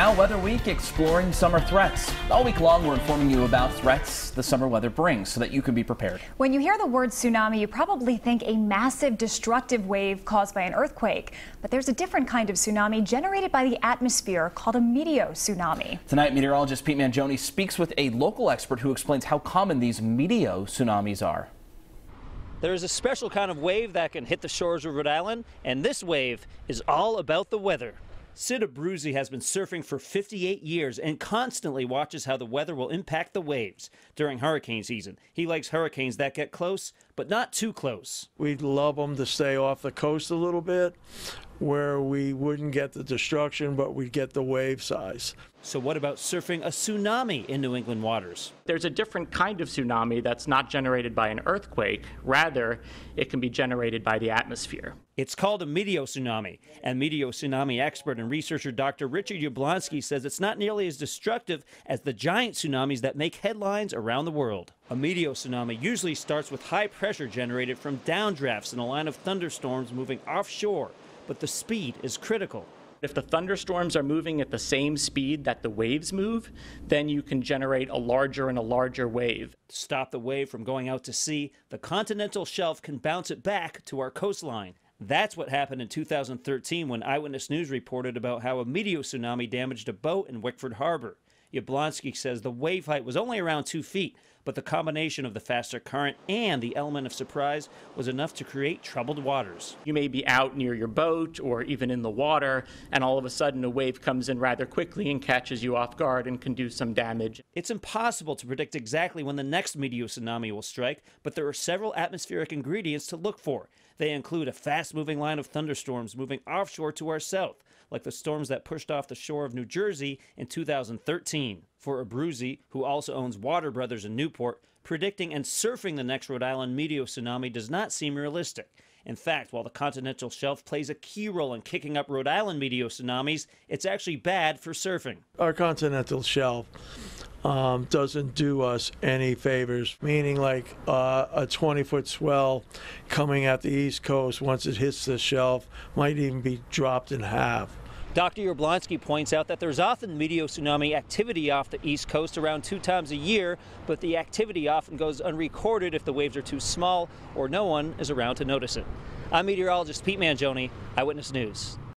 Now, Weather Week, exploring summer threats. All week long, we're informing you about threats the summer weather brings so that you can be prepared. When you hear the word tsunami, you probably think a massive destructive wave caused by an earthquake. But there's a different kind of tsunami generated by the atmosphere called a meteotsunami. Tonight, meteorologist Pete Mangione speaks with a local expert who explains how common these meteotsunamis are. There's a special kind of wave that can hit the shores of Rhode Island, and this wave is all about the weather. Sid Abruzzi has been surfing for 58 years and constantly watches how the weather will impact the waves during hurricane season. He likes hurricanes that get close, but not too close. We'd love them to stay off the coast a little bit, where we wouldn't get the destruction, but we'd get the wave size. So what about surfing a tsunami in New England waters? There's a different kind of tsunami that's not generated by an earthquake. Rather, it can be generated by the atmosphere. It's called a meteotsunami, and meteotsunami expert and researcher Dr. Richard Yablonsky says it's not nearly as destructive as the giant tsunamis that make headlines around the world. A meteotsunami usually starts with high pressure generated from downdrafts in a line of thunderstorms moving offshore, but the speed is critical. If the thunderstorms are moving at the same speed that the waves move, then you can generate a larger and a larger wave. To stop the wave from going out to sea, the continental shelf can bounce it back to our coastline. That's what happened in 2013 when Eyewitness News reported about how a meteotsunami damaged a boat in Wickford Harbor. Yablonsky says the wave height was only around 2 feet, but the combination of the faster current and the element of surprise was enough to create troubled waters. You may be out near your boat or even in the water, and all of a sudden a wave comes in rather quickly and catches you off guard and can do some damage. It's impossible to predict exactly when the next meteotsunami will strike, but there are several atmospheric ingredients to look for. They include a fast-moving line of thunderstorms moving offshore to our south, like the storms that pushed off the shore of New Jersey in 2013. For Abruzzi, who also owns Water Brothers in Newport, predicting and surfing the next Rhode Island meteotsunami does not seem realistic. In fact, while the continental shelf plays a key role in kicking up Rhode Island meteotsunamis, it's actually bad for surfing. Our continental shelf doesn't do us any favors, meaning like a 20-foot swell coming at the East Coast, once it hits the shelf, might even be dropped in half. Dr. Yablonsky points out that there's often meteotsunami activity off the East Coast around 2 times a year, but the activity often goes unrecorded if the waves are too small or no one is around to notice it. I'm meteorologist Pete Mangione, Eyewitness News.